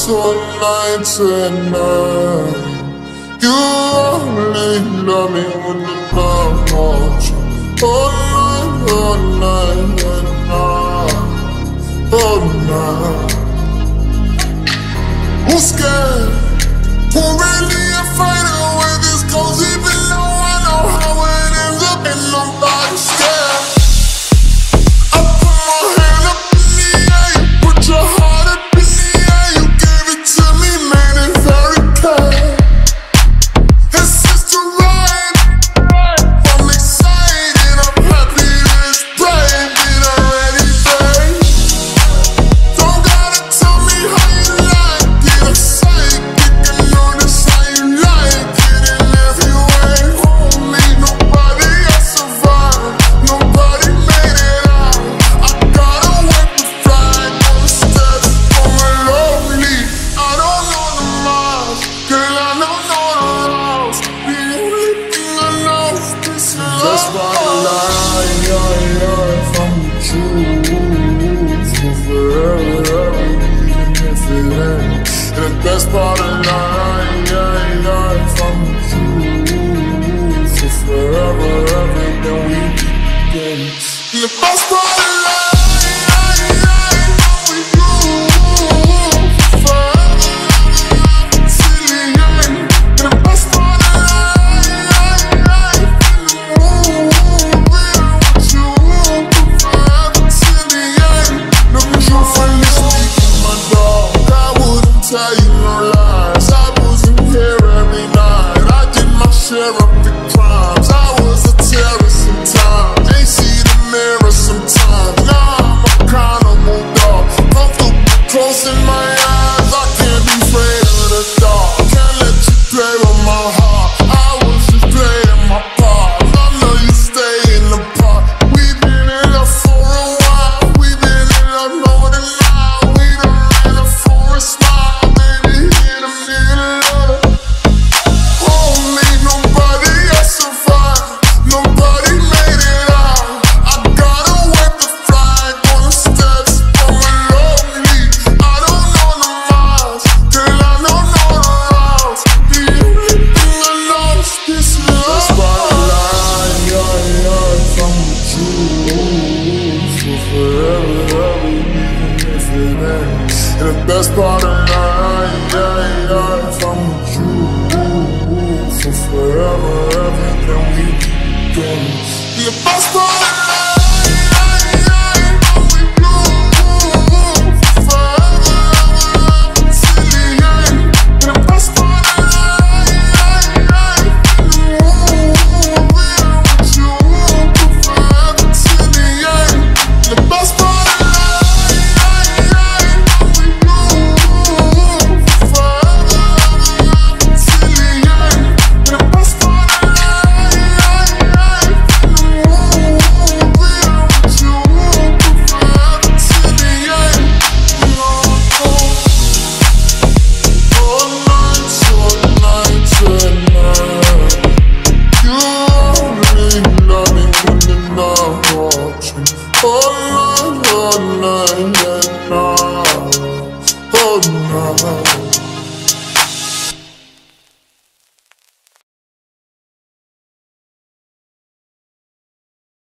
so nights and night. You only love me when the love wants you. All night and night, all night. Who's scared? Who really afraid of where this goes? Even though I know how it ends up, and nobody's scared. I put my hand up in the air, you put your heart up in the air. You gave it to me, made it very clear. It's just a ride. I'm excited, I'm happy, let's play. Been already paid. Don't gotta tell me how you like it. I'm sick, you can notice how you like it in every way. Homie, nobody else survived, nobody made it out. I gotta wipe the flag on the steps for my lonely. I don't know the miles, girl, I don't know the routes. The only thing I know is this love. That's why I lie from the truth for forever, even if it ain't. The best part of life from the truth for forever, everything we get. The best part of life with you for forever, till the end. The best part of life in the moon with you for forever, till the end. No truthfully speaking, my dog, I wouldn't tell you no lies. I wasn't here every night. I did my share of the crimes. I was a terrorist sometimes. Ain't see the mirror sometimes. Now I'm accountable, dog. Comfortable closing my eyes. I can't be afraid of the dark. Can't let you play with my heart. I was just playing my part. I know you stay in the park. We've been in love for a while. We've been in love more than now. We done ran up for a smile, baby. Hit a minute. Homie, nobody else survived, nobody made it out. I gotta wipe the flag on the steps for my lonely. I don't know the miles, girl, I don't know the routes. The only thing I know is this love. That's why I lie from the truth for forever, even if it ain't. And the best part of